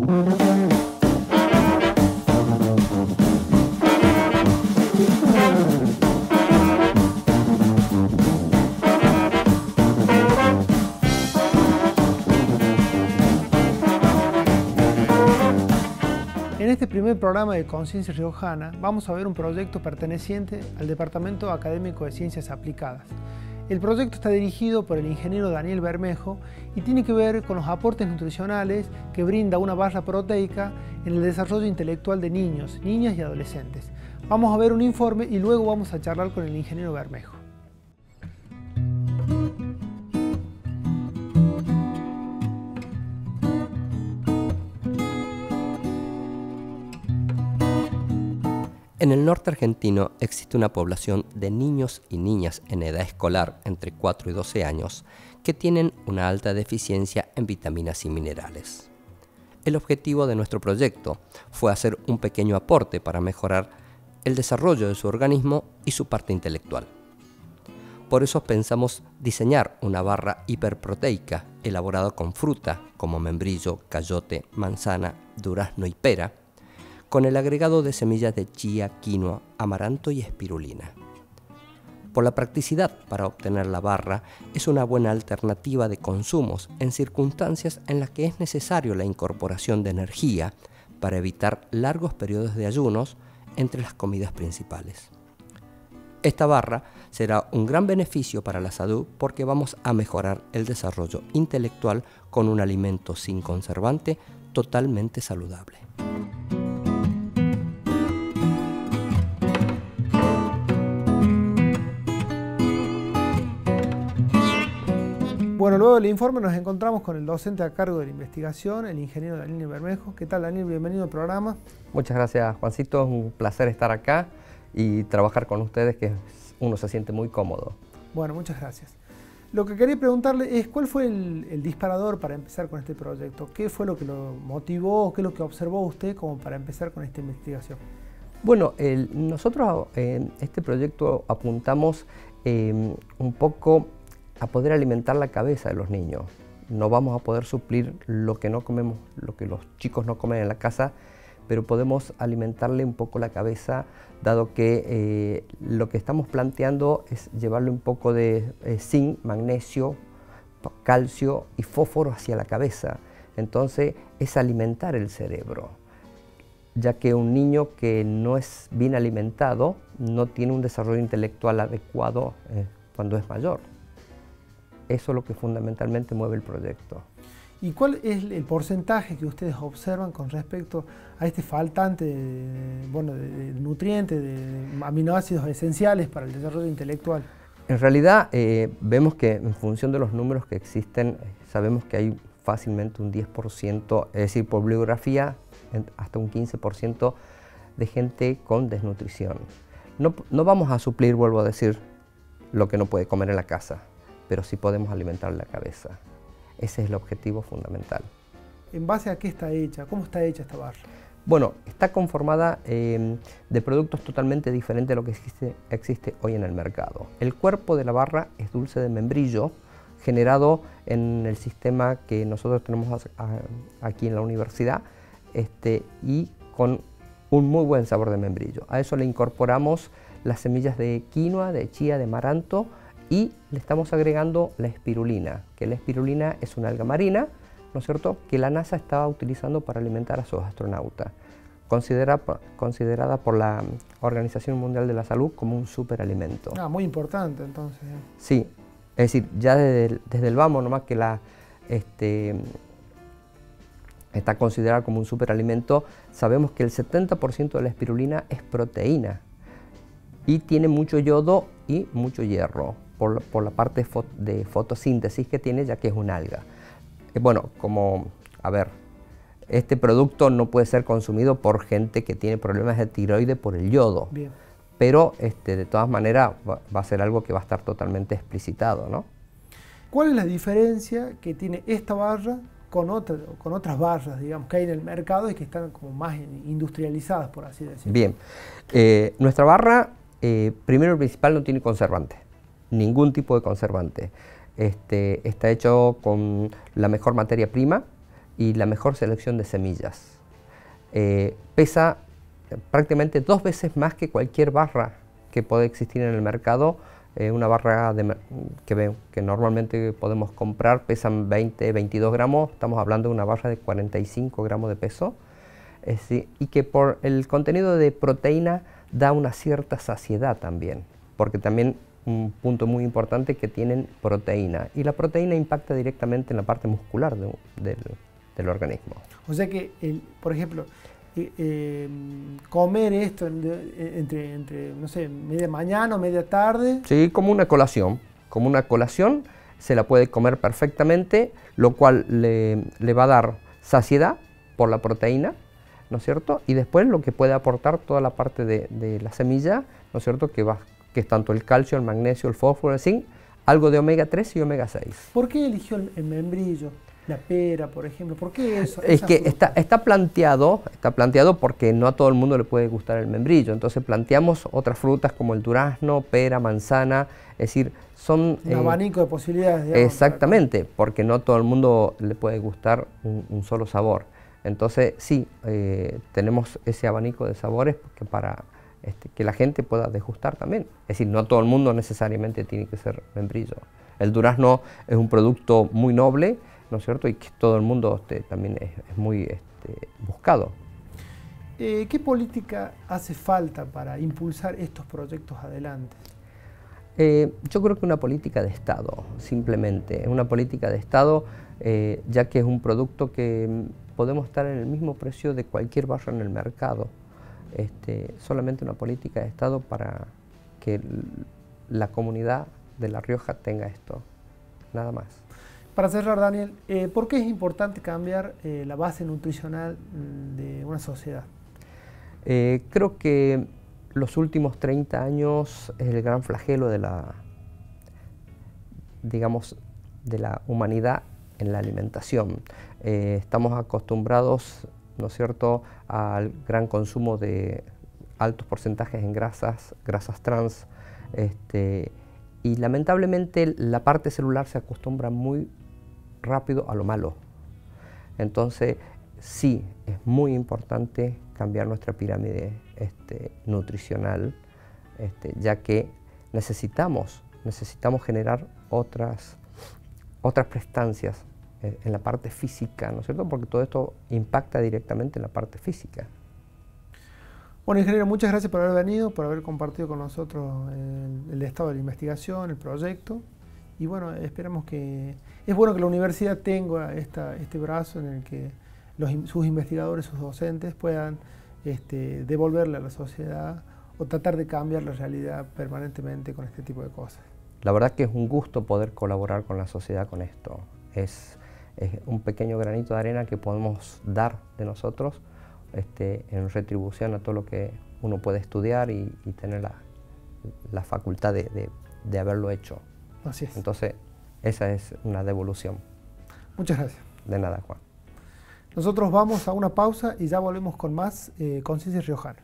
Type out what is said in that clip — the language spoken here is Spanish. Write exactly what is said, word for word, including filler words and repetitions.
En este primer programa de Conciencia Riojana vamos a ver un proyecto perteneciente al Departamento Académico de Ciencias Aplicadas. El proyecto está dirigido por el ingeniero Daniel Bermejo y tiene que ver con los aportes nutricionales que brinda una barra proteica en el desarrollo intelectual de niños, niñas y adolescentes. Vamos a ver un informe y luego vamos a charlar con el ingeniero Bermejo. En el norte argentino existe una población de niños y niñas en edad escolar entre cuatro y doce años que tienen una alta deficiencia en vitaminas y minerales. El objetivo de nuestro proyecto fue hacer un pequeño aporte para mejorar el desarrollo de su organismo y su parte intelectual. Por eso pensamos diseñar una barra hiperproteica elaborada con fruta como membrillo, cayote, manzana, durazno y pera, con el agregado de semillas de chía, quinoa, amaranto y espirulina. Por la practicidad para obtener la barra, es una buena alternativa de consumos en circunstancias en las que es necesario la incorporación de energía para evitar largos periodos de ayunos entre las comidas principales. Esta barra será un gran beneficio para la salud porque vamos a mejorar el desarrollo intelectual con un alimento sin conservante totalmente saludable. Bueno, luego del informe nos encontramos con el docente a cargo de la investigación, el ingeniero Daniel Bermejo. ¿Qué tal, Daniel? Bienvenido al programa. Muchas gracias, Juancito. Es un placer estar acá y trabajar con ustedes, que uno se siente muy cómodo. Bueno, muchas gracias. Lo que quería preguntarle es cuál fue el, el disparador para empezar con este proyecto. ¿Qué fue lo que lo motivó, qué es lo que observó usted como para empezar con esta investigación? Bueno, el, nosotros en este proyecto apuntamos eh, un poco a poder alimentar la cabeza de los niños. No vamos a poder suplir lo que no comemos, lo que los chicos no comen en la casa, pero podemos alimentarle un poco la cabeza, dado que eh, lo que estamos planteando es llevarle un poco de eh, zinc, magnesio, calcio y fósforo hacia la cabeza. Entonces es alimentar el cerebro, ya que un niño que no es bien alimentado no tiene un desarrollo intelectual adecuado eh, cuando es mayor. Eso es lo que fundamentalmente mueve el proyecto. ¿Y cuál es el porcentaje que ustedes observan con respecto a este faltante de, bueno, de, de nutrientes, de aminoácidos esenciales para el desarrollo intelectual? En realidad eh, vemos que en función de los números que existen, sabemos que hay fácilmente un diez por ciento, es decir, por bibliografía, hasta un quince por ciento de gente con desnutrición. No, no vamos a suplir, vuelvo a decir, lo que no puede comer en la casa, pero sí podemos alimentar la cabeza. Ese es el objetivo fundamental. ¿En base a qué está hecha? ¿Cómo está hecha esta barra? Bueno, está conformada eh, de productos totalmente diferentes de lo que existe, existe hoy en el mercado. El cuerpo de la barra es dulce de membrillo, generado en el sistema que nosotros tenemos a, a, aquí en la universidad, este, y con un muy buen sabor de membrillo. A eso le incorporamos las semillas de quinoa, de chía, de amaranto, y le estamos agregando la espirulina, que la espirulina es una alga marina, ¿no es cierto?, que la NASA estaba utilizando para alimentar a sus astronautas, considera, considerada por la Organización Mundial de la Salud como un superalimento. Ah, muy importante entonces. Sí, es decir, ya desde el, desde el vamos, nomás que la, este, está considerada como un superalimento, sabemos que el setenta por ciento de la espirulina es proteína y tiene mucho yodo y mucho hierro, por, por la parte de, fot de fotosíntesis que tiene, ya que es un alga. Eh, bueno, como, a ver, este producto no puede ser consumido por gente que tiene problemas de tiroides por el yodo. Bien. Pero este, de todas maneras va, va a ser algo que va a estar totalmente explicitado, ¿no? ¿Cuál es la diferencia que tiene esta barra con, otra, con otras barras, digamos, que hay en el mercado y que están como más industrializadas, por así decirlo? Bien, eh, nuestra barra, eh, primero y principal, no tiene conservante, ningún tipo de conservante. Este, está hecho con la mejor materia prima, y la mejor selección de semillas. Eh, pesa prácticamente dos veces más que cualquier barra que puede existir en el mercado. Eh, una barra de, que, que normalmente podemos comprar pesan veinte, veintidós gramos, estamos hablando de una barra de cuarenta y cinco gramos de peso, es decir, y que por el contenido de proteína da una cierta saciedad también, porque también un punto muy importante que tienen proteína, y la proteína impacta directamente en la parte muscular de, del, del organismo. O sea que, el, por ejemplo, Eh, eh, comer esto entre, entre, no sé, media mañana o media tarde. Sí, como una colación, como una colación se la puede comer perfectamente, lo cual le, le va a dar saciedad por la proteína, ¿no es cierto? Y después lo que puede aportar toda la parte de, de la semilla, ¿no es cierto? Que, va, que es tanto el calcio, el magnesio, el fósforo, el zinc, algo de omega tres y omega seis. ¿Por qué eligió el, el membrillo? La pera, por ejemplo, ¿por qué eso? Es que está, está, planteado, está planteado porque no a todo el mundo le puede gustar el membrillo, entonces planteamos otras frutas como el durazno, pera, manzana, es decir, son... Un eh, abanico de posibilidades. Digamos, exactamente, para... porque no a todo el mundo le puede gustar un, un solo sabor. Entonces sí, eh, tenemos ese abanico de sabores que para este, que la gente pueda degustar también. Es decir, no a todo el mundo necesariamente tiene que ser membrillo. El durazno es un producto muy noble, ¿no es cierto? Y que todo el mundo este, también es, es muy este, buscado. Eh, ¿Qué política hace falta para impulsar estos proyectos adelante? Eh, yo creo que una política de Estado, simplemente, una política de Estado, eh, ya que es un producto que podemos estar en el mismo precio de cualquier barra en el mercado. Este, solamente una política de Estado para que la comunidad de La Rioja tenga esto, nada más. Para cerrar, Daniel, eh, ¿por qué es importante cambiar eh, la base nutricional de una sociedad? Eh, creo que los últimos treinta años es el gran flagelo de la, digamos, de la humanidad en la alimentación. Eh, estamos acostumbrados, ¿no es cierto?, al gran consumo de altos porcentajes en grasas, grasas trans, este, y lamentablemente la parte celular se acostumbra muy rápido a lo malo. Entonces, sí, es muy importante cambiar nuestra pirámide este, nutricional, este, ya que necesitamos, necesitamos generar otras, otras prestancias eh, en la parte física, ¿no es cierto? Porque todo esto impacta directamente en la parte física. Bueno, ingeniero, muchas gracias por haber venido, por haber compartido con nosotros el, el estado de la investigación, el proyecto. Y bueno, esperamos que... Es bueno que la universidad tenga esta, este brazo en el que los, sus investigadores, sus docentes puedan este, devolverle a la sociedad o tratar de cambiar la realidad permanentemente con este tipo de cosas. La verdad que es un gusto poder colaborar con la sociedad con esto. Es, es un pequeño granito de arena que podemos dar de nosotros este, en retribución a todo lo que uno puede estudiar y, y tener la, la facultad de, de, de haberlo hecho. Así es. Entonces, esa es una devolución. Muchas gracias. De nada, Juan. Nosotros vamos a una pausa y ya volvemos con más eh, Conciencia Riojana.